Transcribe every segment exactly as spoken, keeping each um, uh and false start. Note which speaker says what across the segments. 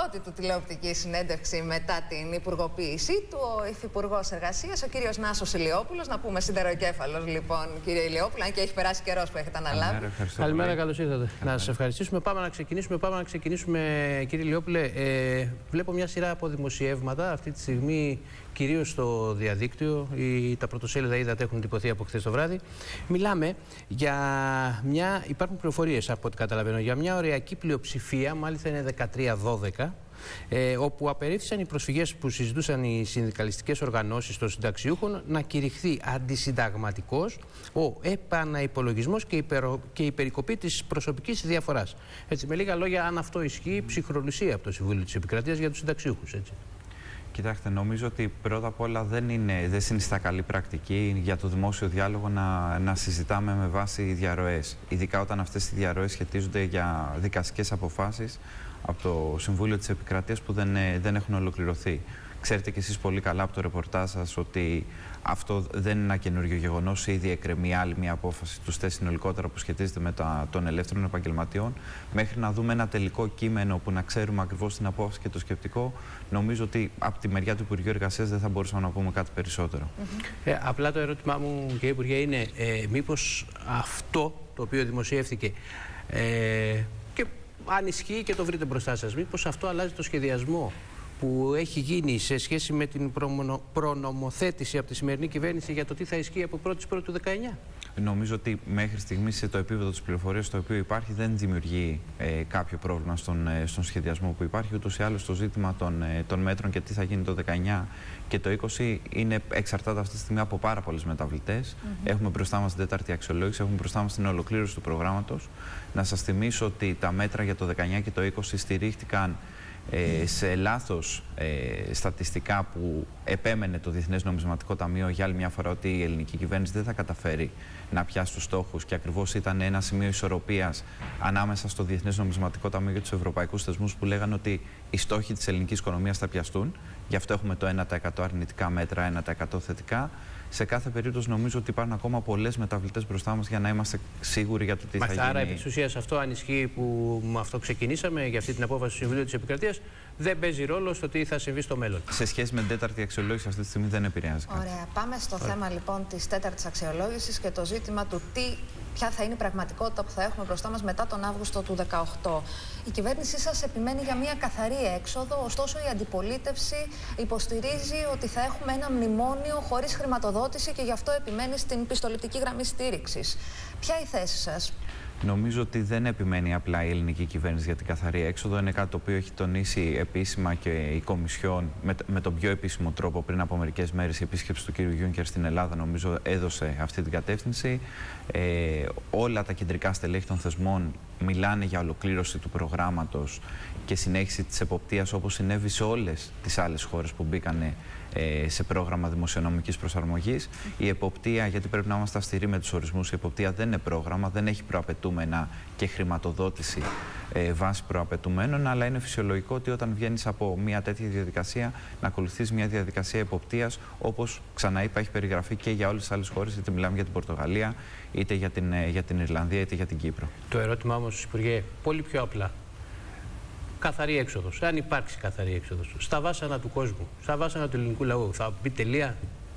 Speaker 1: πρώτη του τηλεοπτική συνέντευξη μετά την υπουργοποίησή του, ο Υφυπουργός Εργασίας, ο κύριος Νάσος Ηλιόπουλος. Να πούμε σιδεροκέφαλος, λοιπόν, κύριε Ηλιόπουλο, αν και έχει περάσει καιρός που έχετε αναλάβει.
Speaker 2: Καλημέρα, καλώς ήρθατε. Να σας ευχαριστήσουμε. Πάμε να ξεκινήσουμε, πάμε να ξεκινήσουμε κύριε Ηλιόπουλε. Ε, βλέπω μια σειρά από δημοσιεύματα αυτή τη στιγμή, κυρίως στο διαδίκτυο. Οι, τα πρωτοσέλιδα είδατε έχουν τυπωθεί από χθες το βράδυ. Μιλάμε για μια. Υπάρχουν πληροφορίες από ό,τι καταλαβαίνω για μια οριακή πλειοψηφία, μάλιστα είναι δεκατρία δώδεκα, ε, όπου απερίφθησαν οι προσφυγές που συζητούσαν οι συνδικαλιστικές οργανώσεις των συνταξιούχων να κηρυχθεί αντισυνταγματικός ο επαναϋπολογισμός και, υπερο, και η περικοπή της προσωπικής διαφοράς. Έτσι, με λίγα λόγια, αν αυτό ισχύει, ψυχρολουσία από το Συμβούλιο της Επικρατείας για τους συνταξιούχους. Έτσι.
Speaker 3: Κοιτάξτε, νομίζω ότι πρώτα απ' όλα δεν, είναι, δεν συνιστά καλή πρακτική για το δημόσιο διάλογο να, να συζητάμε με βάση διαρροές. Ειδικά όταν αυτές οι διαρροές σχετίζονται για δικαστικές αποφάσεις από το Συμβούλιο της Επικρατείας που δεν, δεν έχουν ολοκληρωθεί. Ξέρετε κι εσείς πολύ καλά από το ρεπορτάζ σας ότι αυτό δεν είναι ένα καινούριο γεγονός. Ήδη εκκρεμεί άλλη μια απόφαση του ΣΤΕ συνολικότερα που σχετίζεται με τα, των ελεύθερων επαγγελματιών. Μέχρι να δούμε ένα τελικό κείμενο που να ξέρουμε ακριβώς την απόφαση και το σκεπτικό, νομίζω ότι από τη μεριά του Υπουργείου Εργασίας δεν θα μπορούσαμε να πούμε κάτι περισσότερο.
Speaker 2: Mm-hmm. ε, απλά το ερώτημά μου, κύριε Υπουργέ, είναι ε, μήπως αυτό το οποίο δημοσιεύθηκε ε, και αν ισχύει και το βρείτε μπροστά σας, μήπως αυτό αλλάζει το σχεδιασμό που έχει γίνει σε σχέση με την προνομοθέτηση από τη σημερινή κυβέρνηση για το τι θα ισχύει από πρώτη Πρώτου του δεκαεννιά.
Speaker 3: Νομίζω ότι μέχρι στιγμής σε το επίπεδο της πληροφορίας στο οποίο υπάρχει δεν δημιουργεί ε, κάποιο πρόβλημα στον, ε, στον σχεδιασμό που υπάρχει. Ούτως ή άλλως το ζήτημα των, ε, των μέτρων και τι θα γίνει το δεκαεννιά και το είκοσι είναι, εξαρτάται αυτή τη στιγμή από πάρα πολλές μεταβλητές. Mm-hmm. Έχουμε μπροστά μας την τέταρτη αξιολόγηση, έχουμε μπροστά μας την ολοκλήρωση του προγράμματος. Να σας θυμίσω ότι τα μέτρα για το δεκαεννιά και το είκοσι στηρίχτηκαν Ε, σε λάθος ε, στατιστικά που επέμενε το Διεθνές Νομισματικό Ταμείο για άλλη μια φορά ότι η ελληνική κυβέρνηση δεν θα καταφέρει να πιάσει τους στόχους και ακριβώς ήταν ένα σημείο ισορροπίας ανάμεσα στο Διεθνές Νομισματικό Ταμείο και τους ευρωπαϊκούς θεσμούς που λέγανε ότι οι στόχοι της ελληνικής οικονομίας θα πιαστούν. Γι' αυτό έχουμε το ένα τοις εκατό αρνητικά μέτρα, ένα τοις εκατό θετικά. Σε κάθε περίπτωση νομίζω ότι υπάρχουν ακόμα πολλές μεταβλητές μπροστά μας για να είμαστε σίγουροι για το τι Μάλιστα, θα γίνει.
Speaker 2: Άρα, επί της ουσίας, αυτό αν ισχύει που με αυτό ξεκινήσαμε για αυτή την απόφαση του Συμβουλίου της Επικρατείας, δεν παίζει ρόλο στο τι θα συμβεί στο μέλλον.
Speaker 3: Σε σχέση με την τέταρτη αξιολόγηση, αυτή τη στιγμή δεν επηρεάζει κάτι.
Speaker 1: Ωραία. Πάμε στο Ωραία. θέμα λοιπόν της τέταρτης αξιολόγησης και το ζήτημα του τι. Ποια θα είναι η πραγματικότητα που θα έχουμε μπροστά μας μετά τον Αύγουστο του δεκαοκτώ. Η κυβέρνησή σας επιμένει για μια καθαρή έξοδο, ωστόσο η αντιπολίτευση υποστηρίζει ότι θα έχουμε ένα μνημόνιο χωρίς χρηματοδότηση και γι' αυτό επιμένει στην πιστοληπτική γραμμή στήριξης. Ποια η θέση σας?
Speaker 3: Νομίζω ότι δεν επιμένει απλά η ελληνική κυβέρνηση για την καθαρή έξοδο. Είναι κάτι το οποίο έχει τονίσει επίσημα και η Κομισιόν με, με τον πιο επίσημο τρόπο πριν από μερικές μέρες. Η επίσκεψη του κ. Γιούνκερ στην Ελλάδα νομίζω έδωσε αυτή την κατεύθυνση. Ε, όλα τα κεντρικά στελέχη των θεσμών μιλάνε για ολοκλήρωση του προγράμματος και συνέχιση της εποπτείας όπως συνέβη σε όλες τις άλλες χώρες που μπήκανε ε, σε πρόγραμμα δημοσιονομικής προσαρμογής. Η εποπτεία, γιατί πρέπει να είμαστε αυστηροί με τους ορισμούς, η εποπτεία δεν είναι πρόγραμμα, δεν έχει προαπαιτούμενα και χρηματοδότηση ε, βάσει προαπαιτουμένων, αλλά είναι φυσιολογικό ότι όταν βγαίνεις από μια τέτοια διαδικασία να ακολουθείς μια διαδικασία εποπτείας, όπως ξανά είπα έχει περιγραφεί και για όλες τις άλλες χώρες, είτε μιλάμε για την Πορτογαλία, είτε για την, για την Ιρλανδία, είτε για την Κύπρο.
Speaker 2: Το ερώτημα όμως, Υπουργέ, πολύ πιο απλά. Καθαρή έξοδος. Αν υπάρξει καθαρή έξοδος στα βάσανα του κόσμου, στα βάσανα του ελληνικού λαού, θα μπει τελεία?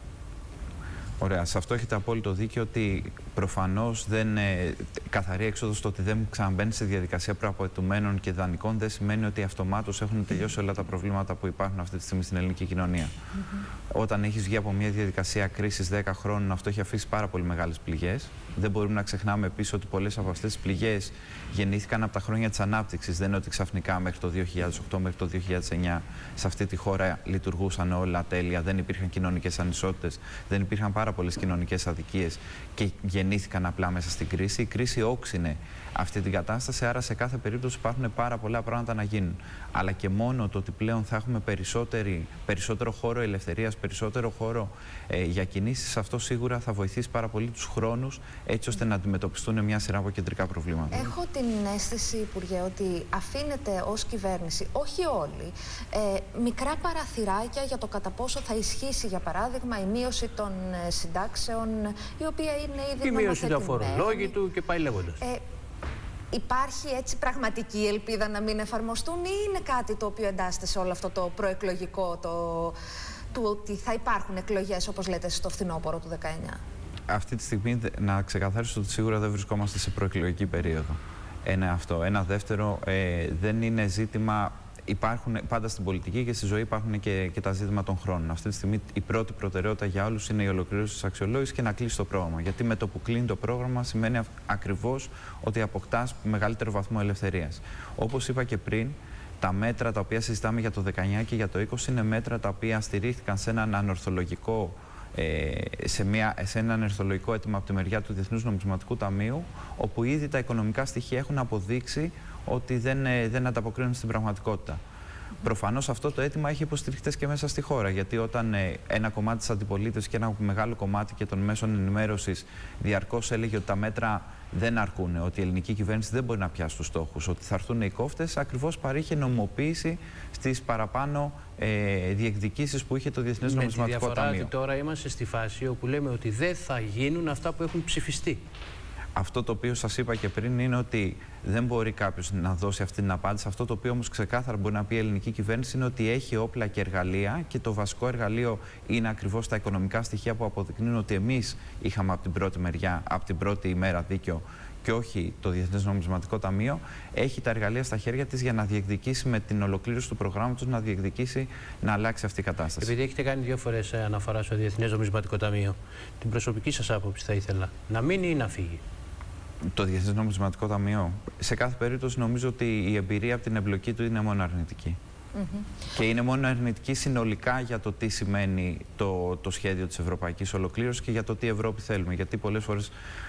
Speaker 3: Ωραία. Σε αυτό έχετε απόλυτο δίκιο ότι προφανώς δεν ε, καθαρή έξοδος, το ότι δεν ξαναμπαίνει σε διαδικασία προαπαιτουμένων και δανεικών δεν σημαίνει ότι αυτομάτως έχουν τελειώσει όλα τα προβλήματα που υπάρχουν αυτή τη στιγμή στην ελληνική κοινωνία. Mm-hmm. Όταν έχεις βγει από μια διαδικασία κρίσης δέκα χρόνων, αυτό έχει αφήσει πάρα πολύ μεγάλες πληγές. Δεν μπορούμε να ξεχνάμε επίσης ότι πολλές από αυτές τις πληγές γεννήθηκαν από τα χρόνια της ανάπτυξης. Δεν είναι ότι ξαφνικά μέχρι το δύο χιλιάδες οκτώ, μέχρι το δύο χιλιάδες εννιά σε αυτή τη χώρα λειτουργούσαν όλα τέλεια, δεν υπήρχαν κοινωνικές ανισότητες, δεν υπήρχαν πάρα πολλές κοινωνικές αδικίες και γεννήθηκαν απλά μέσα στην κρίση. Η κρίση όξινε αυτή την κατάσταση, άρα σε κάθε περίπτωση υπάρχουν πάρα πολλά πράγματα να γίνουν. Αλλά και μόνο το ότι πλέον θα έχουμε περισσότερο χώρο ελευθερίας, περισσότερο χώρο ε, για κινήσεις, αυτό σίγουρα θα βοηθήσει πάρα πολύ τους χρόνους έτσι ώστε να αντιμετωπιστούν μια σειρά από κεντρικά προβλήματα.
Speaker 1: Έχω την αίσθηση, Υπουργέ, ότι αφήνεται ως κυβέρνηση, όχι όλοι, ε, μικρά παραθυράκια για το κατά πόσο θα ισχύσει, για παράδειγμα, η μείωση των ε, συντάξεων, η οποία είναι ήδη νομοθετημένη.
Speaker 2: Η μείωση του αφορολόγητου και πάει λέγοντας. Ε,
Speaker 1: υπάρχει έτσι πραγματική ελπίδα να μην εφαρμοστούν ή είναι κάτι το οποίο εντάσσεται σε όλο αυτό το προεκλογικό, το, του ότι θα υπάρχουν εκλογές, όπως λέτε, στο φθινόπωρο του δεκαεννιά?
Speaker 3: Αυτή τη στιγμή να ξεκαθαρίσω ότι σίγουρα δεν βρισκόμαστε σε προεκλογική περίοδο. Ένα αυτό. Ένα δεύτερο, ε, δεν είναι ζήτημα... Υπάρχουν πάντα στην πολιτική και στη ζωή υπάρχουν και, και τα ζήτημα των χρόνων. Αυτή τη στιγμή η πρώτη προτεραιότητα για όλους είναι η ολοκλήρωση της αξιολόγησης και να κλείσει το πρόγραμμα. Γιατί με το που κλείνει το πρόγραμμα σημαίνει ακριβώς ότι αποκτάς μεγαλύτερο βαθμό ελευθερίας. Όπως είπα και πριν, τα μέτρα τα οποία συζητάμε για το δεκαεννιά και για το είκοσι είναι μέτρα τα οποία στηρίχθηκαν σε έναν ανορθολογικό Σε, μια, σε έναν ερθολογικό αίτημα από τη μεριά του Διεθνούς Νομισματικού Ταμείου, όπου ήδη τα οικονομικά στοιχεία έχουν αποδείξει ότι δεν, δεν ανταποκρίνουν στην πραγματικότητα. Mm-hmm. Προφανώς αυτό το αίτημα έχει υποστηριχτές και μέσα στη χώρα, γιατί όταν ε, ένα κομμάτι της αντιπολίτευσης και ένα μεγάλο κομμάτι και των μέσων ενημέρωσης διαρκώς έλεγε ότι τα μέτρα δεν αρκούν, ότι η ελληνική κυβέρνηση δεν μπορεί να πιάσει τους στόχους, ότι θα έρθουν οι κόφτες, ακριβώς παρήχε νομιμοποίηση στις παραπάνω ε, διεκδικήσεις που είχε το Διεθνές Νομισματικό Ταμείο. Με τη διαφορά
Speaker 2: ότι τώρα είμαστε στη φάση όπου λέμε ότι δεν θα γίνουν αυτά που έχουν ψηφιστεί.
Speaker 3: Αυτό το οποίο σας είπα και πριν είναι ότι δεν μπορεί κάποιος να δώσει αυτή την απάντηση. Αυτό το οποίο όμως ξεκάθαρα μπορεί να πει η ελληνική κυβέρνηση είναι ότι έχει όπλα και εργαλεία και το βασικό εργαλείο είναι ακριβώς τα οικονομικά στοιχεία που αποδεικνύουν ότι εμείς είχαμε από την πρώτη μεριά, από την πρώτη ημέρα δίκιο και όχι το Διεθνές Νομισματικό Ταμείο. Έχει τα εργαλεία στα χέρια της για να διεκδικήσει με την ολοκλήρωση του προγράμματος, να διεκδικήσει να αλλάξει αυτή η κατάσταση.
Speaker 2: Επειδή έχετε κάνει δύο φορές αναφορά στο Διεθνές Νομισματικό Ταμείο, την προσωπική σας άποψη θα ήθελα να μείνει ή να φύγει?
Speaker 3: Το Διεθνές Νομισματικό Ταμείο, σε κάθε περίπτωση νομίζω ότι η εμπειρία από την εμπλοκή του είναι μόνο αρνητική. Mm-hmm. Και είναι μόνο αρνητική συνολικά για το τι σημαίνει το, το σχέδιο της ευρωπαϊκής ολοκλήρωσης και για το τι Ευρώπη θέλουμε. Γιατί πολλές φορές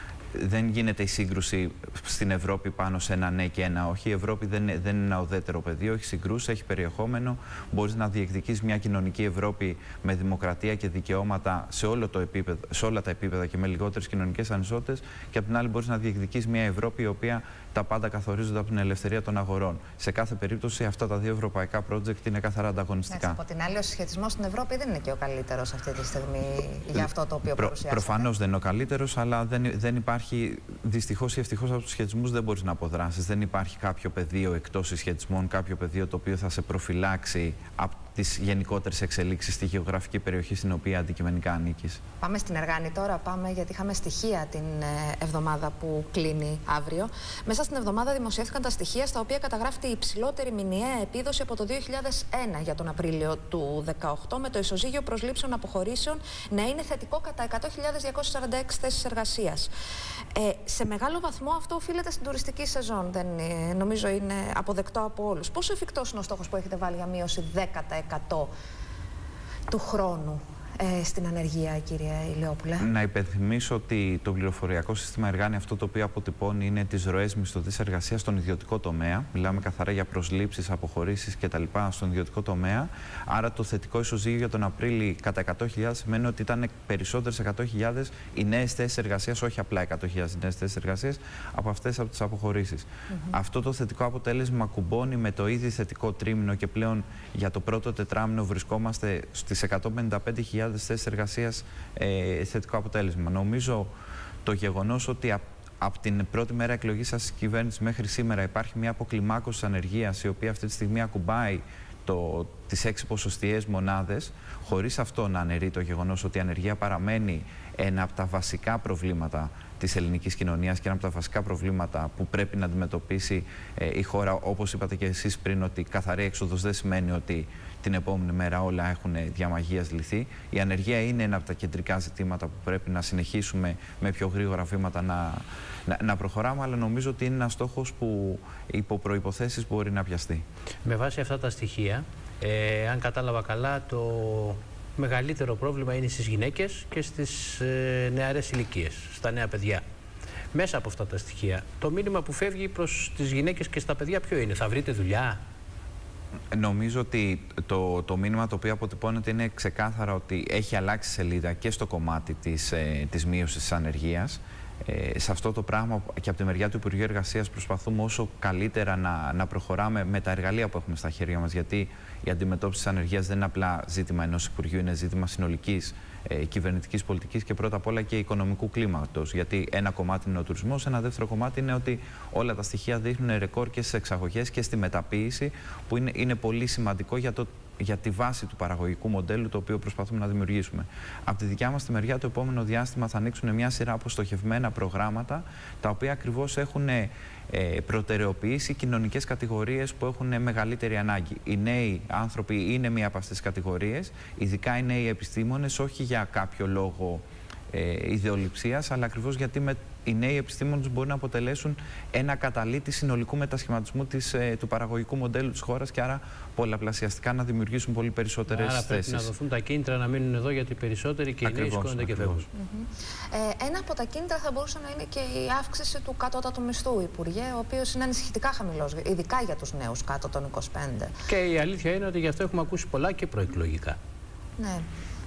Speaker 3: δεν γίνεται η σύγκρουση στην Ευρώπη πάνω σε ένα ναι και ένα όχι. Η Ευρώπη δεν, δεν είναι ένα ουδέτερο πεδίο, έχει συγκρούσεις, έχει περιεχόμενο. Μπορείς να διεκδικείς μια κοινωνική Ευρώπη με δημοκρατία και δικαιώματα σε, όλο το επίπεδο, σε όλα τα επίπεδα και με λιγότερες κοινωνικές ανισότητες. Και απ' την άλλη, μπορείς να διεκδικείς μια Ευρώπη η οποία τα πάντα καθορίζονται από την ελευθερία των αγορών. Σε κάθε περίπτωση, αυτά τα δύο ευρωπαϊκά project είναι καθαρά ανταγωνιστικά.
Speaker 1: Από την άλλη, ο συσχετισμός στην Ευρώπη δεν είναι και ο καλύτερος αυτή τη στιγμή για αυτό το οποίο
Speaker 3: Προ,
Speaker 1: παρουσιάσατε.
Speaker 3: Προφανώς δεν είναι ο καλύτερος, αλλά δεν, δεν υπάρχει, δυστυχώς ή ευτυχώς, από τους συσχετισμούς δεν μπορείς να αποδράσεις. Δεν υπάρχει κάποιο πεδίο εκτός συσχετισμών, κάποιο πεδίο το οποίο θα σε προφυλάξει από τις γενικότερες εξελίξεις στη γεωγραφική περιοχή στην οποία αντικειμενικά ανήκεις.
Speaker 1: Πάμε στην Εργάνη τώρα, πάμε γιατί είχαμε στοιχεία την εβδομάδα που κλείνει αύριο. Μέσα στην εβδομάδα δημοσιεύθηκαν τα στοιχεία στα οποία καταγράφεται η υψηλότερη μηνιαία επίδοση από το δύο χιλιάδες ένα για τον Απρίλιο του δύο χιλιάδες δεκαοκτώ, με το ισοζύγιο προσλήψεων αποχωρήσεων να είναι θετικό κατά εκατό χιλιάδες διακόσιες σαράντα έξι θέσεις εργασίας. Ε, σε μεγάλο βαθμό αυτό οφείλεται στην τουριστική σεζόν. Δεν, ε, νομίζω είναι αποδεκτό από όλους. Πόσο εφικτός είναι ο στόχος που έχετε βάλει για μείωση δέκα τοις εκατό του χρόνου ε, στην ανεργία, κύριε Ηλιόπουλε?
Speaker 3: Να υπενθυμίσω ότι το πληροφοριακό σύστημα Εργάνη αυτό το οποίο αποτυπώνει είναι τις ροές μισθωτής εργασίας στον ιδιωτικό τομέα. Μιλάμε καθαρά για προσλήψεις, αποχωρήσεις κτλ. Στον ιδιωτικό τομέα. Άρα το θετικό ισοζύγιο για τον Απρίλιο κατά εκατό χιλιάδες σημαίνει ότι ήταν περισσότερες εκατό χιλιάδες οι νέες θέσεις εργασίας, όχι απλά εκατό χιλιάδες οι νέες θέσεις εργασίας, από αυτές από τις αποχωρήσεις. Mm-hmm. Αυτό το θετικό αποτέλεσμα κουμπώνει με το ήδη θετικό τρίμηνο και πλέον για το πρώτο τετράμηνο βρισκόμαστε στις εκατόν πενήντα πέντε χιλιάδες θέσεις εργασίας, ε, θετικό αποτέλεσμα. Νομίζω το γεγονός ότι από απ την πρώτη μέρα εκλογής σας της κυβέρνησης μέχρι σήμερα υπάρχει μια αποκλιμάκωση της ανεργίας, η οποία αυτή τη στιγμή ακουμπάει το, τις έξι ποσοστιαίες μονάδες, χωρίς αυτό να αναιρεί το γεγονός ότι η ανεργία παραμένει ένα από τα βασικά προβλήματα της ελληνικής κοινωνίας και ένα από τα βασικά προβλήματα που πρέπει να αντιμετωπίσει ε, η χώρα. Όπως είπατε και εσείς πριν, ότι καθαρή έξοδος δεν σημαίνει ότι την επόμενη μέρα όλα έχουν διαμαγείας λυθεί. Η ανεργία είναι ένα από τα κεντρικά ζητήματα που πρέπει να συνεχίσουμε με πιο γρήγορα βήματα να, να, να προχωράμε, αλλά νομίζω ότι είναι ένας στόχος που υπό προϋποθέσεις μπορεί να πιαστεί. Με
Speaker 2: βάση αυτά τα στοιχεία, ε, αν κατάλαβα καλά, το μεγαλύτερο πρόβλημα είναι στις γυναίκες και στις ε, νεαρές ηλικίες, στα νέα παιδιά. Μέσα από αυτά τα στοιχεία, το μήνυμα που φεύγει προς τις γυναίκες και στα παιδιά ποιο είναι? Θα βρείτε δουλειά?
Speaker 3: Νομίζω ότι το, το μήνυμα το οποίο αποτυπώνεται είναι ξεκάθαρα ότι έχει αλλάξει σελίδα και στο κομμάτι της, ε, της μείωσης της ανεργίας. Ε, σε αυτό το πράγμα και από τη μεριά του Υπουργείου Εργασίας προσπαθούμε όσο καλύτερα να, να προχωράμε με τα εργαλεία που έχουμε στα χέρια μας, γιατί η αντιμετώπιση της ανεργίας δεν είναι απλά ζήτημα ενός Υπουργείου, είναι ζήτημα συνολικής ε, κυβερνητικής πολιτικής και πρώτα απ' όλα και οικονομικού κλίματος. Γιατί ένα κομμάτι είναι ο τουρισμός, ένα δεύτερο κομμάτι είναι ότι όλα τα στοιχεία δείχνουν ρεκόρ και στις εξαγωγές και στη μεταποίηση, που είναι, είναι πολύ σημαντικό για το για τη βάση του παραγωγικού μοντέλου το οποίο προσπαθούμε να δημιουργήσουμε. Από τη δικιά μας τη μεριά, το επόμενο διάστημα θα ανοίξουν μια σειρά από στοχευμένα προγράμματα, τα οποία ακριβώς έχουν ε, προτεραιοποιήσει κοινωνικές κατηγορίες που έχουν μεγαλύτερη ανάγκη. Οι νέοι άνθρωποι είναι μία από αυτές τις κατηγορίες, ειδικά οι νέοι επιστήμονες, όχι για κάποιο λόγο ε, ιδεολειψίας, αλλά ακριβώς γιατί με οι νέοι επιστήμονες μπορούν να αποτελέσουν ένα καταλήτη συνολικού μετασχηματισμού της, ε, του παραγωγικού μοντέλου της χώρας και άρα πολλαπλασιαστικά να δημιουργήσουν πολύ περισσότερες θέσεις.
Speaker 2: Άρα πρέπει να δοθούν τα κίνητρα να μείνουν εδώ, γιατί περισσότεροι και οι νέοι σηκώνονται και φεύγουν.
Speaker 1: Mm-hmm. ε, ένα από τα κίνητρα θα μπορούσε να είναι και η αύξηση του κατώτατου μισθού, Υπουργέ, ο οποίος είναι ανησυχητικά χαμηλός, ειδικά για τους νέους κάτω των είκοσι πέντε.
Speaker 2: Και η αλήθεια είναι ότι γι' αυτό έχουμε ακούσει πολλά και προεκλογικά.
Speaker 1: Ναι.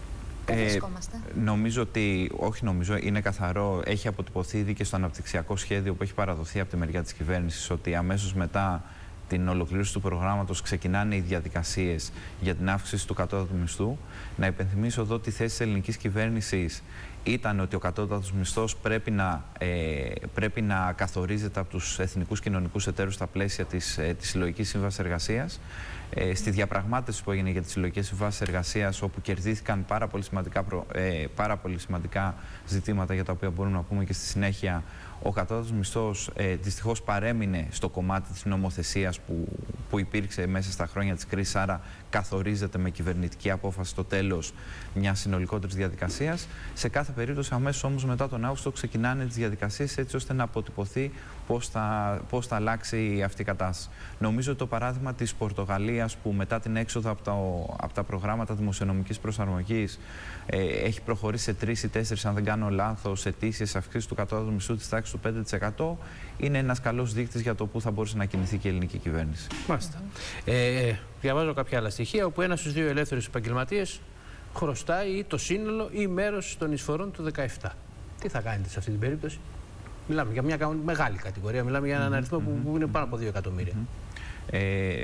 Speaker 3: Ε, νομίζω ότι, όχι νομίζω, είναι καθαρό, έχει αποτυπωθεί ήδη και στο αναπτυξιακό σχέδιο που έχει παραδοθεί από τη μεριά της κυβέρνησης, ότι αμέσως μετά την ολοκλήρωση του προγράμματος ξεκινάνε οι διαδικασίες για την αύξηση του κατώτατου μισθού. Να υπενθυμίσω εδώ τη θέση της ελληνικής κυβέρνησης ήταν ότι ο κατώτατος μισθός πρέπει να, ε, πρέπει να καθορίζεται από τους εθνικούς κοινωνικούς εταίρους στα πλαίσια της, ε, της Συλλογικής Σύμβασης Εργασίας. Ε, στη διαπραγμάτευση που έγινε για τις συλλογικές συμβάσεις εργασίας, όπου κερδίθηκαν πάρα πολύ, σημαντικά, ε, πάρα πολύ σημαντικά ζητήματα για τα οποία μπορούμε να πούμε και στη συνέχεια, ο κατώτατος μισθός ε, δυστυχώς παρέμεινε στο κομμάτι της νομοθεσίας που, που υπήρξε μέσα στα χρόνια της κρίσης, άρα καθορίζεται με κυβερνητική απόφαση στο τέλος μιας συνολικότερης διαδικασίας. Σε κάθε περίπτωση, αμέσως όμως μετά τον Αύγουστο ξεκινάνε τις διαδικασίες έτσι ώστε να αποτυπωθεί πώς θα, πώς θα αλλάξει αυτή η κατάσταση. Νομίζω το παράδειγμα της Πορτογαλίας, που μετά την έξοδο από τα, από τα προγράμματα δημοσιονομικής προσαρμογής ε, έχει προχωρήσει σε τρεις ή τέσσερις, αν δεν κάνω λάθος, ετήσιες αυξήσεις του κατώτατου μισθού της τάξης του πέντε τοις εκατό, είναι ένας καλός δείκτης για το πού θα μπορούσε να κινηθεί και η ελληνική κυβέρνηση.
Speaker 2: Μάλιστα. Ε, διαβάζω κάποια άλλα στοιχεία, όπου ένας στους δύο ελεύθερους επαγγελματίες χρωστάει το σύνολο ή μέρος των εισφορών του δεκαεπτά. Τι θα κάνετε σε αυτή την περίπτωση? Μιλάμε για μια μεγάλη κατηγορία, μιλάμε για έναν αριθμό που, που είναι πάνω από δύο εκατομμύρια.
Speaker 3: Ε,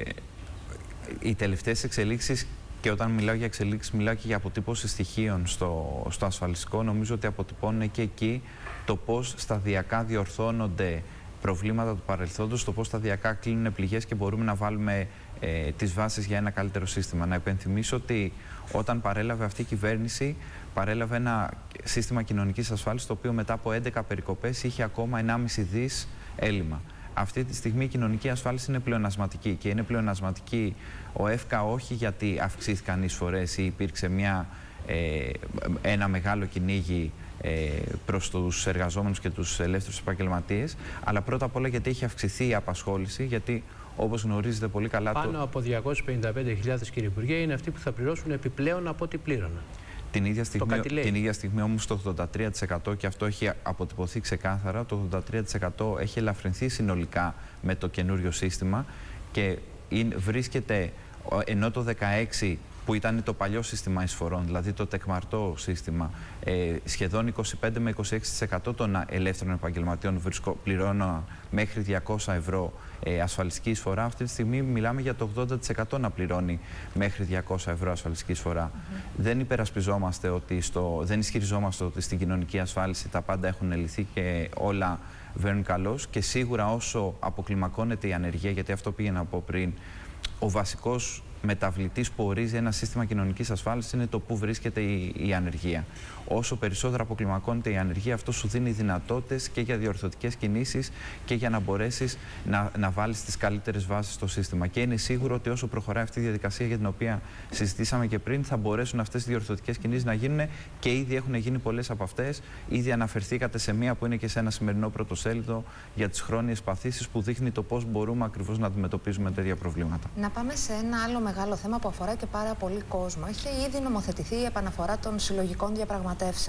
Speaker 3: οι τελευταίες εξελίξεις, και όταν μιλάω για εξελίξεις μιλάω και για αποτύπωση στοιχείων στο, στο ασφαλιστικό, νομίζω ότι αποτυπώνουν και εκεί το πώς σταδιακά διορθώνονται προβλήματα του παρελθόντος, το πώς σταδιακά κλείνουν πληγές και μπορούμε να βάλουμε ε, τις βάσεις για ένα καλύτερο σύστημα. Να υπενθυμίσω ότι όταν παρέλαβε αυτή η κυβέρνηση, παρέλαβε ένα σύστημα κοινωνικής ασφάλισης, το οποίο μετά από έντεκα περικοπές είχε ακόμα ενάμιση δις έλλειμμα. Αυτή τη στιγμή η κοινωνική ασφάλιση είναι πλεονασματική, και είναι πλεονασματική ο ΕΦΚΑ όχι γιατί αυξήθηκαν οι εισφορές ή υπήρξε μια, ε, ένα μεγάλο κυνήγι ε, προς τους εργαζόμενους και τους ελεύθερους επαγγελματίες, αλλά πρώτα απ' όλα γιατί έχει αυξηθεί η απασχόληση, γιατί όπως γνωρίζετε πολύ καλά...
Speaker 2: Πάνω
Speaker 3: το...
Speaker 2: από διακόσιες πενήντα πέντε χιλιάδες, κύριε Υπουργέ, είναι αυτοί που θα πληρώσουν επιπλέον από ό,τι πλήρωναν.
Speaker 3: Την ίδια, στιγμή, την ίδια στιγμή όμως το ογδόντα τρία τοις εκατό, και αυτό έχει αποτυπωθεί ξεκάθαρα, το ογδόντα τρία τοις εκατό έχει ελαφρυνθεί συνολικά με το καινούριο σύστημα και είναι, βρίσκεται, ενώ το δεκαέξι που ήταν το παλιό σύστημα εισφορών, δηλαδή το τεκμαρτό σύστημα, ε, σχεδόν είκοσι πέντε με είκοσι έξι τοις εκατό των ελεύθερων επαγγελματιών πληρώνουν μέχρι διακόσια ευρώ ε, ασφαλιστική εισφορά. Αυτή τη στιγμή μιλάμε για το ογδόντα τοις εκατό να πληρώνει μέχρι διακόσια ευρώ ασφαλιστική εισφορά. Mm-hmm. Δεν υπερασπιζόμαστε ότι στο, δεν ισχυριζόμαστε ότι στην κοινωνική ασφάλιση τα πάντα έχουν λυθεί και όλα βαίνουν καλώς, και σίγουρα όσο αποκλιμακώνεται η ανεργία, γιατί αυτό πήγαινα από πριν, ο βασικός μεταβλητής που ορίζει ένα σύστημα κοινωνικής ασφάλισης είναι το πού βρίσκεται η, η ανεργία. Όσο περισσότερο αποκλιμακώνεται η ανεργία, αυτό σου δίνει δυνατότητες και για διορθωτικές κινήσεις και για να μπορέσεις να, να βάλεις τις καλύτερες βάσεις στο σύστημα. Και είναι σίγουρο ότι όσο προχωράει αυτή η διαδικασία για την οποία συζητήσαμε και πριν, θα μπορέσουν αυτές οι διορθωτικές κινήσεις να γίνουν, και ήδη έχουν γίνει πολλές από αυτές. Ήδη αναφερθήκατε σε μία που είναι και σε ένα σημερινό πρωτοσέλιδο για τις χρόνιες παθήσεις, που δείχνει το πώς μπορούμε ακριβώς να αντιμετωπίζουμε τέτοια προβλήματα.
Speaker 1: Να πάμε σε ένα άλλο μεγάλο θέμα που αφορά και πάρα πολύ κόσμο. Έχει ήδη νομοθετηθεί η επαναφορά των συλλογικών διαπραγματεύσεων.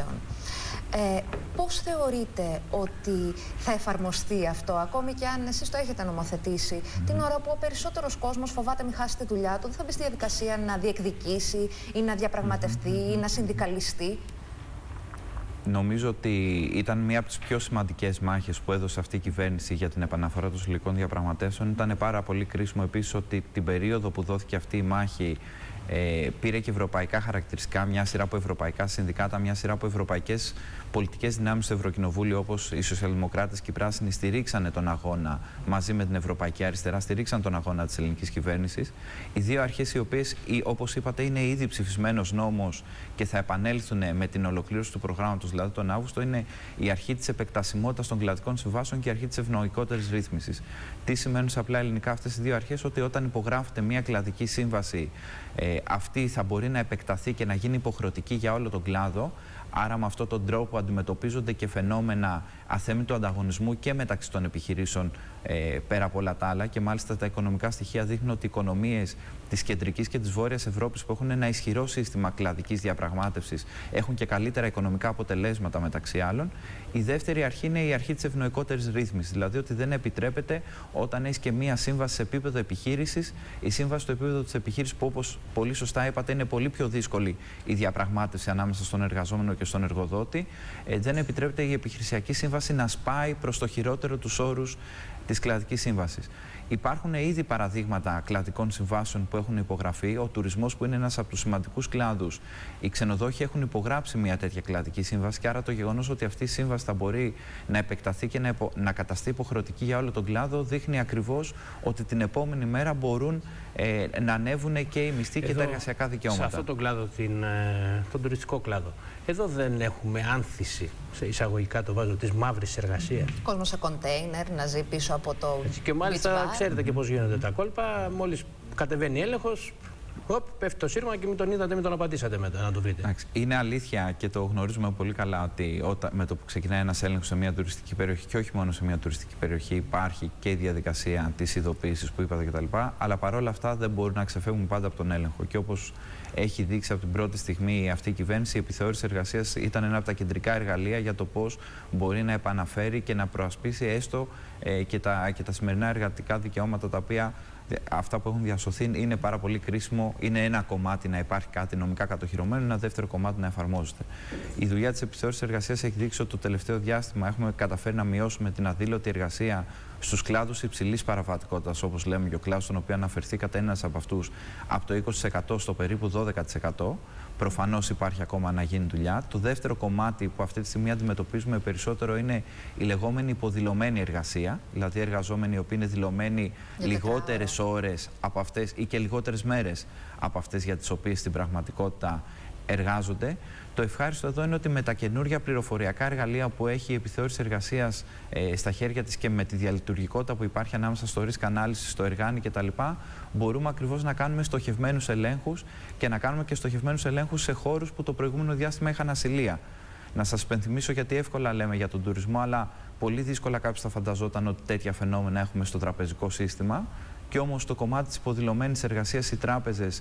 Speaker 1: Ε, πώς θεωρείτε ότι θα εφαρμοστεί αυτό, ακόμη και αν εσείς το έχετε νομοθετήσει, mm. την ώρα που ο περισσότερος κόσμος φοβάται μην χάσει τη δουλειά του, δεν θα μπει στη διαδικασία να διεκδικήσει ή να διαπραγματευτεί mm. ή να συνδικαλιστεί?
Speaker 3: Νομίζω ότι ήταν μία από τις πιο σημαντικές μάχες που έδωσε αυτή η κυβέρνηση για την επαναφορά των συλλογικών διαπραγματεύσεων. Ήταν πάρα πολύ κρίσιμο επίσης ότι την περίοδο που δόθηκε αυτή η μάχη ε, πήρε και ευρωπαϊκά χαρακτηριστικά, μια σειρά από ευρωπαϊκά συνδικάτα, μια σειρά από ευρωπαϊκές πολιτικές δυνάμεις στο Ευρωκοινοβούλιο, όπως οι Σοσιαλδημοκράτες και οι Πράσινοι, στηρίξανε τον αγώνα μαζί με την Ευρωπαϊκή Αριστερά, στηρίξαν τον αγώνα της ελληνικής κυβέρνησης. Οι δύο αρχές, οι οποίες, όπως είπατε, είναι ήδη ψηφισμένος νόμος και θα επανέλθουν με την ολοκλήρωση του προγράμματος, δηλαδή τον Αύγουστο, είναι η αρχή της επεκτασιμότητας των κλαδικών συμβάσεων και η αρχή της ευνοϊκότερης ρύθμισης. Τι σημαίνουν σε απλά ελληνικά αυτές οι δύο αρχές? Ότι όταν υπογράφεται μια κλαδική σύμβαση, ε, αυτή θα μπορεί να επεκταθεί και να γίνει υποχρεωτική για όλο τον κλάδο. Άρα με αυτόν τον τρόπο αντιμετωπίζονται και φαινόμενα αθέμητου ανταγωνισμού και μεταξύ των επιχειρήσεων ε, πέρα από όλα τα άλλα. Και μάλιστα τα οικονομικά στοιχεία δείχνουν ότι οι οικονομίες της κεντρικής και της βόρειας Ευρώπης, που έχουν ένα ισχυρό σύστημα κλαδικής διαπραγμάτευσης, έχουν και καλύτερα οικονομικά αποτελέσματα μεταξύ άλλων. Η δεύτερη αρχή είναι η αρχή της ευνοϊκότερης ρύθμισης. Δηλαδή ότι δεν επιτρέπεται, όταν έχει και μία σύμβαση σε επίπεδο επιχείρησης, η σύμβαση στο επίπεδο της επιχείρησης, που όπως πολύ σωστά είπατε είναι πολύ πιο δύσκολη η διαπραγμάτευση ανάμεσα στον εργαζόμενο και στον εργοδότη, ε, δεν επιτρέπεται η επιχειρησιακή σύμβαση να σπάει προς το χειρότερο τους όρους της κλαδικής σύμβασης. Υπάρχουν ήδη παραδείγματα κλαδικών συμβάσεων που έχουν υπογραφεί. Ο τουρισμός, που είναι ένας από τους σημαντικούς κλάδους, οι ξενοδόχοι έχουν υπογράψει μια τέτοια κλαδική σύμβαση. Και άρα το γεγονός ότι αυτή η σύμβαση θα μπορεί να επεκταθεί και να, υπο... να καταστεί υποχρεωτική για όλο τον κλάδο, δείχνει ακριβώς ότι την επόμενη μέρα μπορούν ε, να ανέβουν και οι μισθοί και τα εργασιακά δικαιώματα.
Speaker 2: Σε αυτόν τον κλάδο, την, ε, τον τουριστικό κλάδο, εδώ δεν έχουμε άνθηση, σε εισαγωγικά το βάζω, της μαύρης εργασίας.
Speaker 1: Κόσμο σε κοντέινερ να ζει πίσω από το.
Speaker 2: Έτσι, και μάλιστα ξέρετε και πώς γίνονται τα κόλπα. Μόλις κατεβαίνει έλεγχος, οπ, πέφτει το σύρμα και μην τον είδατε, μην τον απαντήσατε μετά, να το βρείτε.
Speaker 3: Είναι αλήθεια και το γνωρίζουμε πολύ καλά ότι όταν, με το που ξεκινάει ένας έλεγχος σε μια τουριστική περιοχή, και όχι μόνο σε μια τουριστική περιοχή, υπάρχει και η διαδικασία της ειδοποίησης που είπατε κτλ. Αλλά παρόλα αυτά δεν μπορούν να ξεφεύγουν πάντα από τον έλεγχο. Και όπως έχει δείξει από την πρώτη στιγμή αυτή η κυβέρνηση, η επιθεώρηση εργασίας ήταν ένα από τα κεντρικά εργαλεία για το πώς μπορεί να επαναφέρει και να προασπίσει έστω ε, και, τα, και τα σημερινά εργατικά δικαιώματα, τα οποία αυτά που έχουν διασωθεί είναι πάρα πολύ κρίσιμο. Είναι ένα κομμάτι να υπάρχει κάτι νομικά κατοχυρωμένο, ένα δεύτερο κομμάτι να εφαρμόζεται. Η δουλειά της επιθεώρησης εργασίας έχει δείξει ότι το τελευταίο διάστημα έχουμε καταφέρει να μειώσουμε την αδήλωτη εργασία στους κλάδους υψηλής παραβατικότητας, όπως λέμε, και ο κλάδος στον οποίο αναφερθήκατε, ένας από αυτούς, από το είκοσι τοις εκατό στο περίπου δώδεκα τοις εκατό. Προφανώς υπάρχει ακόμα να γίνει δουλειά. Το δεύτερο κομμάτι που αυτή τη στιγμή αντιμετωπίζουμε περισσότερο είναι η λεγόμενη υποδηλωμένη εργασία, δηλαδή εργαζόμενοι οι οποίοι είναι δηλωμένοι λιγότερες ώρες από αυτές ή και λιγότερες μέρες από αυτές για τις οποίες στην πραγματικότητα εργάζονται. Το ευχάριστο εδώ είναι ότι με τα καινούργια πληροφοριακά εργαλεία που έχει η επιθεώρηση εργασίας ε, στα χέρια της και με τη διαλειτουργικότητα που υπάρχει ανάμεσα στο risk analysis, στο εργάνι κτλ., μπορούμε ακριβώς να κάνουμε στοχευμένους ελέγχους και να κάνουμε και στοχευμένους ελέγχους σε χώρους που το προηγούμενο διάστημα είχαν ασυλία. Να σας υπενθυμίσω, γιατί εύκολα λέμε για τον τουρισμό, αλλά πολύ δύσκολα κάποιος θα φανταζόταν ότι τέτοια φαινόμενα έχουμε στο τραπεζικό σύστημα. Και όμως το κομμάτι της υποδηλωμένης εργασίας, οι τράπεζες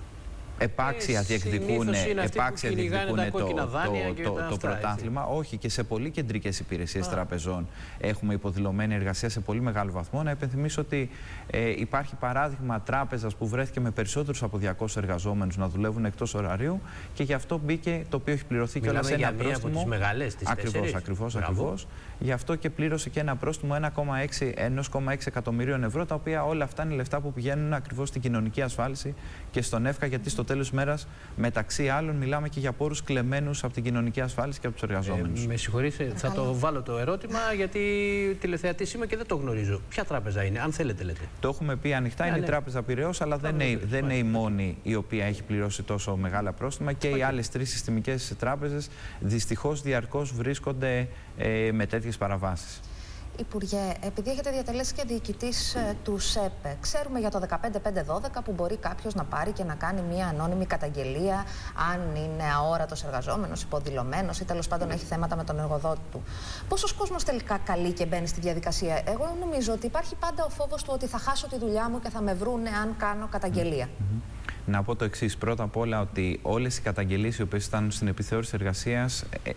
Speaker 3: επάξια διεκδικούν, επάξια διεκδικούν το, το, το, το, το πρωτάθλημα. Όχι, και σε πολύ κεντρικές υπηρεσίες ah. τραπεζών έχουμε υποδηλωμένη εργασία σε πολύ μεγάλο βαθμό. Να υπενθυμίσω ότι ε, υπάρχει παράδειγμα τράπεζας που βρέθηκε με περισσότερους από διακόσιους εργαζόμενους να δουλεύουν εκτός ωραρίου, και γι' αυτό μπήκε, το οποίο έχει πληρωθεί κιόλας σε ένα πρόστιμο. Από τις
Speaker 2: μεγάλες, τις
Speaker 3: ακριβώς, ακριβώς, ακριβώς. Γι' αυτό και πλήρωσε και ένα πρόστιμο ένα κόμμα έξι εκατομμυρίων ευρώ, τα οποία όλα αυτά είναι λεφτά που πηγαίνουν ακριβώς στην κοινωνική ασφάλιση και στον ΕΦΚΑ, γιατί στο τέλος μέρας, μεταξύ άλλων, μιλάμε και για πόρους κλεμμένους από την κοινωνική ασφάλιση και από τους εργαζόμενους.
Speaker 2: Ε, με συγχωρείτε, θα το βάλω το ερώτημα, γιατί τηλεθεατής είμαι και δεν το γνωρίζω. Ποια τράπεζα είναι, αν θέλετε λέτε?
Speaker 3: Το έχουμε πει ανοιχτά, είναι ναι. η Τράπεζα Πειραιώς, αλλά δεν είναι, δεν είναι η μόνη η οποία έχει πληρώσει τόσο μεγάλα πρόστιμα, και okay. οι άλλες τρεις συστημικές τράπεζες δυστυχώς διαρκώς βρίσκονται ε, με τέτοιες παραβάσεις.
Speaker 1: Υπουργέ, επειδή έχετε διατελέσει και διοικητής ε, του ΣΕΠ, ξέρουμε για το δεκαπέντε πέντε δώδεκα που μπορεί κάποιος να πάρει και να κάνει μια ανώνυμη καταγγελία αν είναι αόρατος εργαζόμενος, υποδηλωμένος ή τέλος πάντων έχει θέματα με τον εργοδότη του. Πόσος κόσμος τελικά καλεί και μπαίνει στη διαδικασία? Εγώ νομίζω ότι υπάρχει πάντα ο φόβος του ότι θα χάσω τη δουλειά μου και θα με βρούνε αν κάνω καταγγελία.
Speaker 3: Mm-hmm. Να πω το εξής. Πρώτα απ' όλα, ότι όλες οι καταγγελίες οι οποίες ήταν στην επιθεώρηση εργασίας, ε,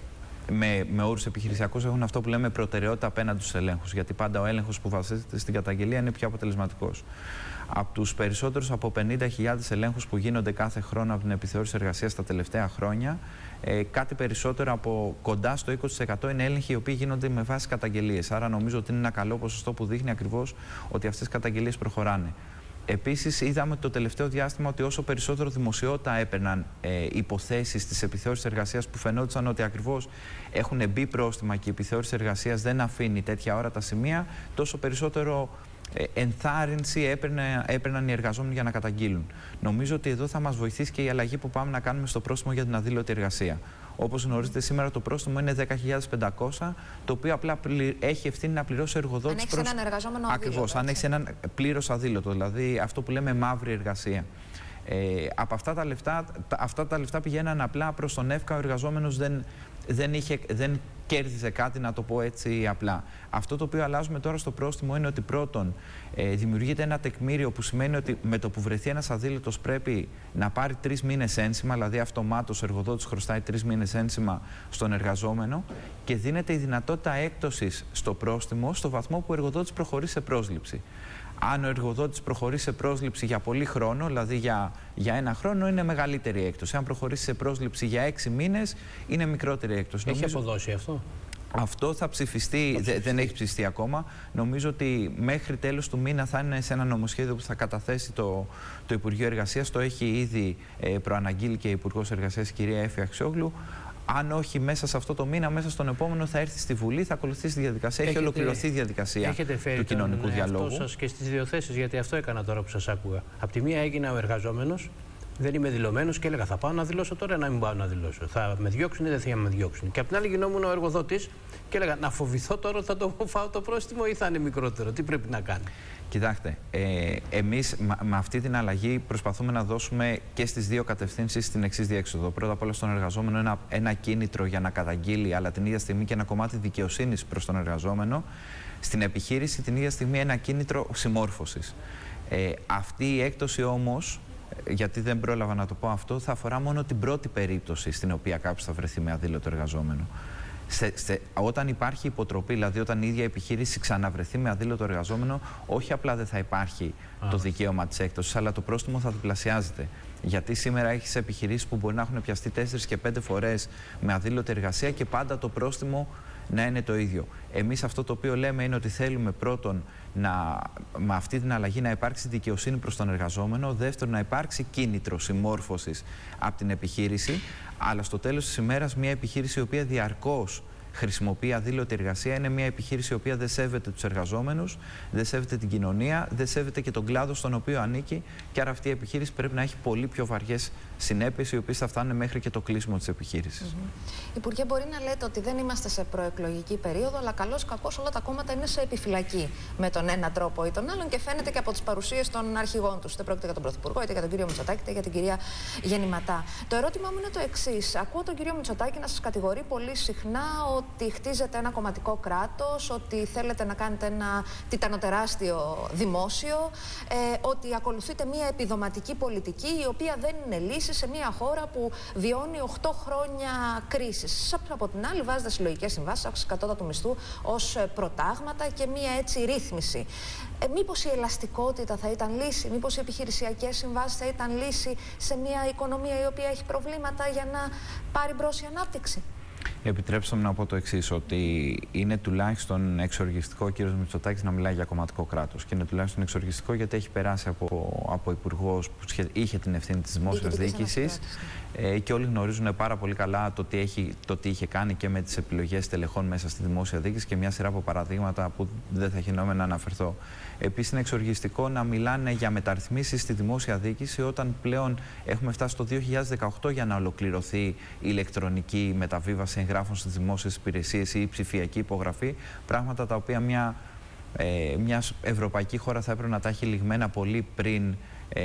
Speaker 3: με, με όρους επιχειρησιακούς έχουν αυτό που λέμε προτεραιότητα απέναντι στους ελέγχους. Γιατί πάντα ο έλεγχος που βασίζεται στην καταγγελία είναι πιο αποτελεσματικός. Από τους περισσότερους από πενήντα χιλιάδες ελέγχους που γίνονται κάθε χρόνο από την επιθεώρηση εργασίας τα τελευταία χρόνια, ε, κάτι περισσότερο από κοντά στο είκοσι τοις εκατό είναι έλεγχοι οι οποίοι γίνονται με βάση καταγγελίες. Άρα νομίζω ότι είναι ένα καλό ποσοστό που δείχνει ακριβώς ότι αυτές οι καταγγελίες προχωράνε. Επίσης, είδαμε το τελευταίο διάστημα ότι όσο περισσότερο δημοσιότητα έπαιρναν ε, υποθέσεις της επιθεώρησης εργασίας που φαινόταν ότι ακριβώς έχουν μπει πρόστιμα και η επιθεώρηση εργασίας δεν αφήνει τέτοια όρατα σημεία, τόσο περισσότερο ε, ενθάρρυνση έπαιρνε, έπαιρναν οι εργαζόμενοι για να καταγγείλουν. Νομίζω ότι εδώ θα μας βοηθήσει και η αλλαγή που πάμε να κάνουμε στο πρόστιμο για την αδήλωτη εργασία. Όπως γνωρίζετε, σήμερα το πρόστιμο είναι δέκα χιλιάδες πεντακόσια, το οποίο απλά πλη... έχει ευθύνη να πληρώσει ο εργοδότης.
Speaker 1: Αν έχεις προς... έναν εργαζόμενο αδήλωτο.
Speaker 3: Ακριβώς, αν έχεις έναν πλήρως αδήλωτο, δηλαδή αυτό που λέμε μαύρη εργασία. Ε, από αυτά τα λεφτά, τα, αυτά τα λεφτά πηγαίναν απλά προς τον ΕΦΚΑ, ο εργαζόμενος δεν, δεν, είχε, δεν κέρδιζε κάτι, να το πω έτσι απλά. Αυτό το οποίο αλλάζουμε τώρα στο πρόστιμο είναι ότι πρώτον ε, δημιουργείται ένα τεκμήριο που σημαίνει ότι με το που βρεθεί ένας αδήλωτος πρέπει να πάρει τρεις μήνες ένσημα, δηλαδή αυτομάτως ο εργοδότης χρωστάει τρεις μήνες ένσημα στον εργαζόμενο και δίνεται η δυνατότητα έκπτωσης στο πρόστιμο στο βαθμό που ο εργοδότης προχωρεί σε πρόσληψη. Αν ο εργοδότης προχωρήσει σε πρόσληψη για πολύ χρόνο, δηλαδή για, για ένα χρόνο, είναι μεγαλύτερη έκπτωση. Αν προχωρήσει σε πρόσληψη για έξι μήνες, είναι μικρότερη έκπτωση.
Speaker 2: Έχει
Speaker 3: Νομίζω...
Speaker 2: αποδώσει αυτό?
Speaker 3: Αυτό θα ψηφιστεί, δε, δεν έχει ψηφιστεί ακόμα. Νομίζω ότι μέχρι τέλος του μήνα θα είναι σε ένα νομοσχέδιο που θα καταθέσει το, το Υπουργείο Εργασίας. Το έχει ήδη ε, προαναγγείλει και η Υπουργός Εργασίας, η κυρία Έφη Αξιόγλου. Αν όχι μέσα σε αυτό το μήνα, μέσα στον επόμενο θα έρθει στη Βουλή, θα ακολουθήσει τη διαδικασία. Έχετε, έχει ολοκληρωθεί η διαδικασία του κοινωνικού διαλόγου. Έχετε
Speaker 2: σας και στις δύο θέσεις, γιατί αυτό έκανα τώρα που σας άκουγα. Απ' τη μία έγινα ο εργαζόμενος, δεν είμαι δηλωμένος και έλεγα θα πάω να δηλώσω τώρα, να μην πάω να δηλώσω. Θα με διώξουν ή δεν θα με διώξουν. Και απ' την άλλη γινόμουν ο εργοδότης και έλεγα να φοβηθώ τώρα, θα το φάω το πρόστιμο ή θα είναι μικρότερο. Τι πρέπει να κάνει?
Speaker 3: Κοιτάξτε, ε, εμείς με αυτή την αλλαγή προσπαθούμε να δώσουμε και στις δύο κατευθύνσεις την εξής διέξοδο. Πρώτα απ' όλα στον εργαζόμενο ένα, ένα κίνητρο για να καταγγείλει, αλλά την ίδια στιγμή και ένα κομμάτι δικαιοσύνης προς τον εργαζόμενο. Στην επιχείρηση την ίδια στιγμή ένα κίνητρο συμμόρφωσης. Ε, αυτή η έκπτωση όμως, γιατί δεν πρόλαβα να το πω αυτό, θα αφορά μόνο την πρώτη περίπτωση στην οποία κάποιος θα βρεθεί με αδήλωτο εργαζόμενο. Σε, σε, όταν υπάρχει υποτροπή, δηλαδή όταν η ίδια επιχείρηση ξαναβρεθεί με αδήλωτο εργαζόμενο, όχι απλά δεν θα υπάρχει Α, το δικαίωμα της έκπτωσης, αλλά το πρόστιμο θα διπλασιάζεται. Γιατί σήμερα έχεις επιχειρήσεις που μπορεί να έχουν πιαστεί τέσσερις και πέντε φορές με αδήλωτη εργασία και πάντα το πρόστιμο να είναι το ίδιο. Εμείς αυτό το οποίο λέμε είναι ότι θέλουμε πρώτον να, με αυτή την αλλαγή να υπάρξει δικαιοσύνη προς τον εργαζόμενο, δεύτερον να υπάρξει κίνητρο συμμόρφωσης από την επιχείρηση, αλλά στο τέλος της ημέρας μια επιχείρηση η οποία διαρκώς χρησιμοποιεί αδήλωτη εργασία είναι μια επιχείρηση η οποία δεν σέβεται τους εργαζόμενους, δεν σέβεται την κοινωνία, δεν σέβεται και τον κλάδο στον οποίο ανήκει και άρα αυτή η επιχείρηση πρέπει να έχει πολύ πιο βαριές συνέπειες οι οποίες θα φτάνουν μέχρι και το κλείσιμο της επιχείρησης.
Speaker 1: Mm-hmm. Υπουργέ, μπορεί να λέτε ότι δεν είμαστε σε προεκλογική περίοδο, αλλά καλώς κακώς όλα τα κόμματα είναι σε επιφυλακή με τον ένα τρόπο ή τον άλλον και φαίνεται και από τις παρουσίες των αρχηγών τους. Είτε πρόκειται για τον Πρωθυπουργό, είτε για τον κύριο Μητσοτάκη, είτε για την κυρία Γεννηματά. Το ερώτημά μου είναι το εξής. Ακούω τον κύριο Μητσοτάκη να σας κατηγορεί πολύ συχνά ότι χτίζετε ένα κομματικό κράτος, ότι θέλετε να κάνετε ένα τιτανοτεράστιο δημόσιο, ε, ότι ακολουθείτε μια επιδοματική πολιτική η οποία δεν είναι λύση σε μια χώρα που βιώνει οκτώ χρόνια κρίσης. Από την άλλη, βάζετε συλλογικές συμβάσεις, αύξηση κατώτατου μισθού ως προτάγματα και μια έτσι ρύθμιση. Ε, μήπως η ελαστικότητα θα ήταν λύση, μήπως οι επιχειρησιακές συμβάσεις θα ήταν λύση σε μια οικονομία η οποία έχει προβλήματα για να πάρει μπρος η ανάπτυξη?
Speaker 3: Επιτρέψτε μου να πω το εξής, ότι είναι τουλάχιστον εξοργιστικό ο κύριος Μητσοτάκης να μιλάει για κομματικό κράτος. Και είναι τουλάχιστον εξοργιστικό γιατί έχει περάσει από, από υπουργός που είχε την ευθύνη της δημόσιας διοίκησης ε, και όλοι γνωρίζουν πάρα πολύ καλά το τι, έχει, το τι είχε κάνει και με τις επιλογές τελεχών μέσα στη δημόσια διοίκηση και μια σειρά από παραδείγματα που δεν θα χινόμαι να αναφερθώ. Επίσης, είναι εξοργιστικό να μιλάνε για μεταρρυθμίσεις στη δημόσια διοίκηση όταν πλέον έχουμε φτάσει το δύο χιλιάδες δεκαοκτώ για να ολοκληρωθεί η ηλεκτρονική μεταβίβαση εγγράφων στις δημόσιες υπηρεσίες ή η ψηφιακή υπογραφή. Πράγματα τα οποία μια, ε, μια ευρωπαϊκή χώρα θα έπρεπε να τα έχει λιγμένα πολύ πριν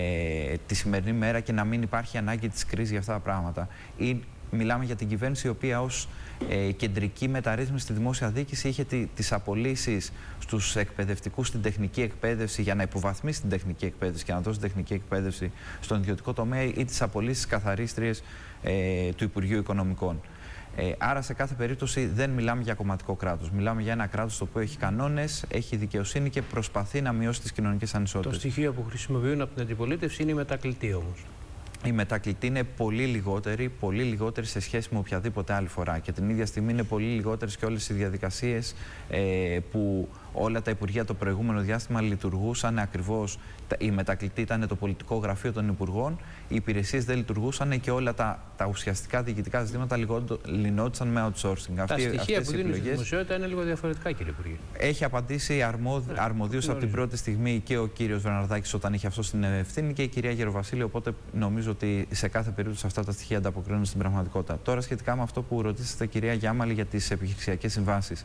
Speaker 3: ε, τη σημερινή μέρα και να μην υπάρχει ανάγκη της κρίσης για αυτά τα πράγματα. Ή, μιλάμε για την κυβέρνηση η οποία ως ε, κεντρική μεταρρύθμιση στη δημόσια διοίκηση είχε τι, τις απολύσεις στους εκπαιδευτικούς στην τεχνική εκπαίδευση για να υποβαθμίσει την τεχνική εκπαίδευση και να δώσει τεχνική εκπαίδευση στον ιδιωτικό τομέα ή τις απολύσεις καθαρίστριες ε, του Υπουργείου Οικονομικών. Ε, άρα, σε κάθε περίπτωση δεν μιλάμε για κομματικό κράτος. Μιλάμε για ένα κράτος το οποίο έχει κανόνες, έχει δικαιοσύνη και προσπαθεί να μειώσει τις κοινωνικές ανισότητες.
Speaker 2: Το στοιχείο που χρησιμοποιούν από την αντιπολίτευση είναι η μετακλητή όμως.
Speaker 3: Η μετακλητή είναι πολύ λιγότερη, πολύ λιγότερη σε σχέση με οποιαδήποτε άλλη φορά. Και την ίδια στιγμή είναι πολύ λιγότερες και όλες οι διαδικασίες ε, που όλα τα υπουργεία το προηγούμενο διάστημα λειτουργούσαν ακριβώς. Η μετακλητή ήταν το πολιτικό γραφείο των υπουργών, οι υπηρεσίες δεν λειτουργούσαν και όλα τα, τα ουσιαστικά διοικητικά ζητήματα λυνόντουσαν με outsourcing.
Speaker 2: Τα
Speaker 3: Αυτή,
Speaker 2: στοιχεία που δίνουν στη δημοσιότητα είναι λίγο διαφορετικά, κύριε Υπουργέ.
Speaker 3: Έχει απαντήσει αρμόδ, ναι, αρμοδίως από την πρώτη στιγμή και ο κύριος Βερναρδάκης όταν είχε αυτό στην ευθύνη και η κυρία Γεροβασίλη. Οπότε νομίζω ότι σε κάθε περίπτωση αυτά τα στοιχεία ανταποκρίνουν στην πραγματικότητα. Τώρα, σχετικά με αυτό που ρωτήσατε, κυρία Γιάμαλη, για τις επιχειρησιακές συμβάσεις.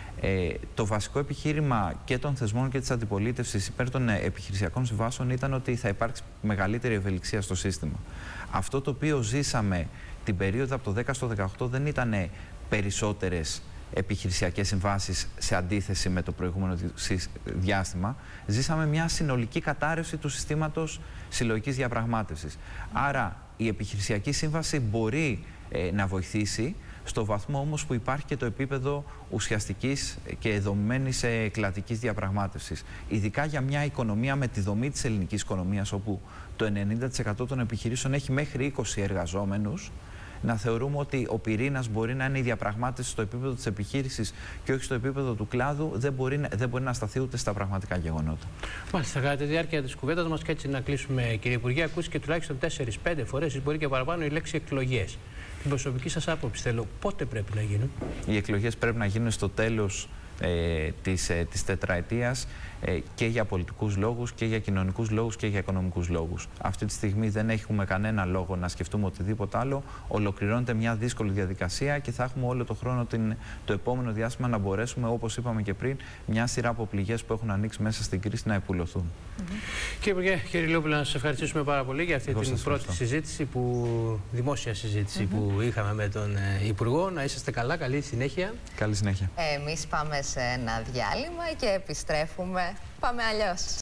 Speaker 3: Ε, το βασικό επιχείρημα και των θεσμών και της αντιπολίτευσης υπέρ των επιχειρησιακών συμβάσεων ήταν ότι θα υπάρξει μεγαλύτερη ευελιξία στο σύστημα. Αυτό το οποίο ζήσαμε την περίοδο από το δέκα στο δεκαοκτώ δεν ήταν περισσότερες επιχειρησιακές συμβάσεις σε αντίθεση με το προηγούμενο διάστημα. Ζήσαμε μια συνολική κατάρρευση του συστήματος συλλογικής διαπραγμάτευσης. Άρα η επιχειρησιακή σύμβαση μπορεί ε, να βοηθήσει, στο βαθμό όμως που υπάρχει και το επίπεδο ουσιαστικής και δομημένης κλατικής διαπραγμάτευσης. Ειδικά για μια οικονομία με τη δομή της ελληνικής οικονομίας, όπου το ενενήντα τοις εκατό των επιχειρήσεων έχει μέχρι είκοσι εργαζόμενους, να θεωρούμε ότι ο πυρήνας μπορεί να είναι η διαπραγμάτευση στο επίπεδο της επιχείρησης και όχι στο επίπεδο του κλάδου, δεν μπορεί, δεν μπορεί να σταθεί ούτε στα πραγματικά γεγονότα. Μάλιστα,
Speaker 2: κατά τη διάρκεια της κουβέντας μας, και έτσι να κλείσουμε, κύριε Υπουργέ, ακούστηκε τουλάχιστον τέσσερις πέντε φορές, μπορεί και παραπάνω, η λέξη εκλογές. Την προσωπική σας άποψη θέλω, πότε πρέπει να γίνουν?
Speaker 3: Οι εκλογές πρέπει να γίνουν στο τέλος ε, της, ε, της τετραετίας ε, και για πολιτικούς λόγους και για κοινωνικούς λόγους και για οικονομικούς λόγους. Αυτή τη στιγμή δεν έχουμε κανένα λόγο να σκεφτούμε οτιδήποτε άλλο. Ολοκληρώνεται μια δύσκολη διαδικασία και θα έχουμε όλο το χρόνο την, το επόμενο διάστημα να μπορέσουμε, όπως είπαμε και πριν, μια σειρά από πληγές που έχουν ανοίξει μέσα στην κρίση να επουλωθούν.
Speaker 2: Mm-hmm. Κύριε Υπουργέ, κύριε Λιόπουλο, να σας ευχαριστήσουμε πάρα πολύ για αυτή Εγώ την πρώτη ευχαριστώ. συζήτηση, που, δημόσια συζήτηση mm-hmm. που είχαμε με τον ε, Υπουργό. Να είσαστε καλά, καλή συνέχεια.
Speaker 3: Καλή συνέχεια.
Speaker 1: Εμείς πάμε σε ένα διάλειμμα και επιστρέφουμε. Πάμε αλλιώς.